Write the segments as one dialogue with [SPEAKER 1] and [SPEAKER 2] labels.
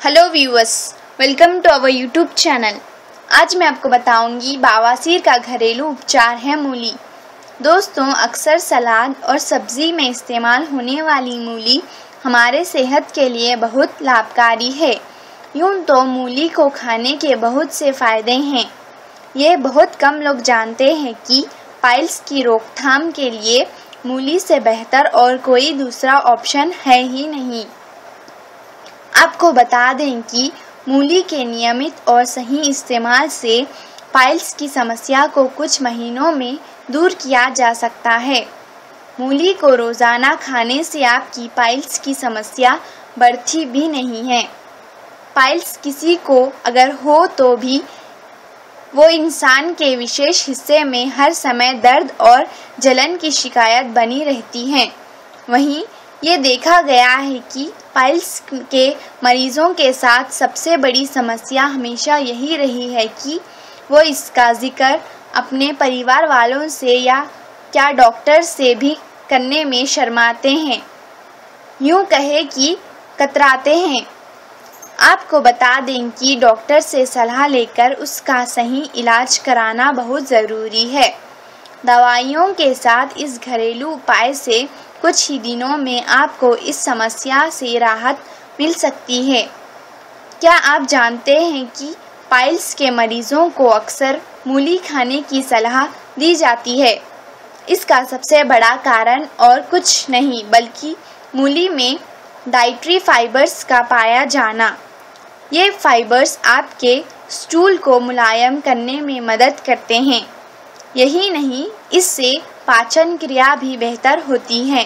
[SPEAKER 1] Hello viewers, welcome to our YouTube channel. आज मैं आपको बताऊंगी बवासीर का घरेलू उपचार है मूली। दोस्तों, अक्सर सलाद और सब्ज़ी में इस्तेमाल होने वाली मूली हमारे सेहत के लिए बहुत लाभकारी है। यूँ तो मूली को खाने के बहुत से फ़ायदे हैं। ये बहुत कम लोग जानते हैं कि पाइल्स की रोकथाम के लिए मूली से बेहतर और कोई दूसरा ऑप्शन है ही नहीं। आपको बता दें कि मूली के नियमित और सही इस्तेमाल से पाइल्स की समस्या को कुछ महीनों में दूर किया जा सकता है। मूली को रोज़ाना खाने से आपकी पाइल्स की समस्या बढ़ती भी नहीं है। पाइल्स किसी को अगर हो तो भी वो इंसान के विशेष हिस्से में हर समय दर्द और जलन की शिकायत बनी रहती है। वहीं ये देखा गया है कि पाइल्स के मरीज़ों के साथ सबसे बड़ी समस्या हमेशा यही रही है कि वो इसका जिक्र अपने परिवार वालों से या क्या डॉक्टर से भी करने में शर्माते हैं, यूँ कहे कि कतराते हैं। आपको बता दें कि डॉक्टर से सलाह लेकर उसका सही इलाज कराना बहुत ज़रूरी है। दवाइयों के साथ इस घरेलू उपाय से कुछ ही दिनों में आपको इस समस्या से राहत मिल सकती है। क्या आप जानते हैं कि पाइल्स के मरीज़ों को अक्सर मूली खाने की सलाह दी जाती है? इसका सबसे बड़ा कारण और कुछ नहीं बल्कि मूली में डाइटरी फाइबर्स का पाया जाना। ये फाइबर्स आपके स्टूल को मुलायम करने में मदद करते हैं। यही नहीं, इससे पाचन क्रिया भी बेहतर होती है।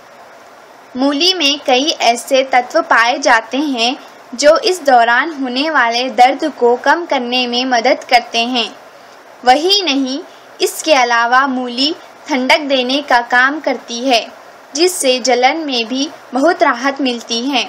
[SPEAKER 1] मूली में कई ऐसे तत्व पाए जाते हैं जो इस दौरान होने वाले दर्द को कम करने में मदद करते हैं। वही नहीं, इसके अलावा मूली ठंडक देने का काम करती है, जिससे जलन में भी बहुत राहत मिलती है।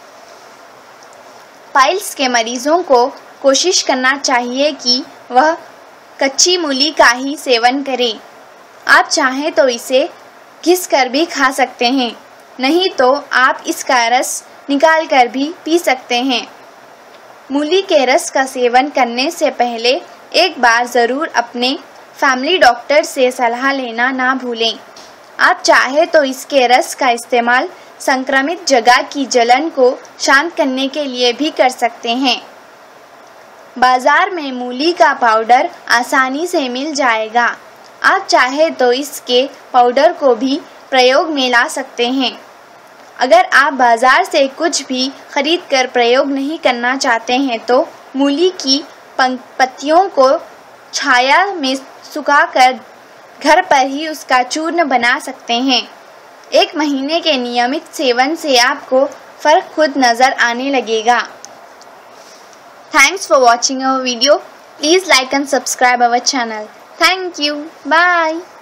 [SPEAKER 1] पाइल्स के मरीज़ों को कोशिश करना चाहिए कि वह कच्ची मूली का ही सेवन करें। आप चाहें तो इसे घिस कर भी खा सकते हैं, नहीं तो आप इसका रस निकाल कर भी पी सकते हैं। मूली के रस का सेवन करने से पहले एक बार ज़रूर अपने फैमिली डॉक्टर से सलाह लेना ना भूलें। आप चाहें तो इसके रस का इस्तेमाल संक्रमित जगह की जलन को शांत करने के लिए भी कर सकते हैं। बाज़ार में मूली का पाउडर आसानी से मिल जाएगा। आप चाहे तो इसके पाउडर को भी प्रयोग में ला सकते हैं। अगर आप बाज़ार से कुछ भी खरीद कर प्रयोग नहीं करना चाहते हैं तो मूली की पत्तियों को छाया में सुखाकर घर पर ही उसका चूर्ण बना सकते हैं। 1 महीने के नियमित सेवन से आपको फ़र्क खुद नज़र आने लगेगा। Thanks for watching our video. Please like and subscribe our channel. Thank you. Bye.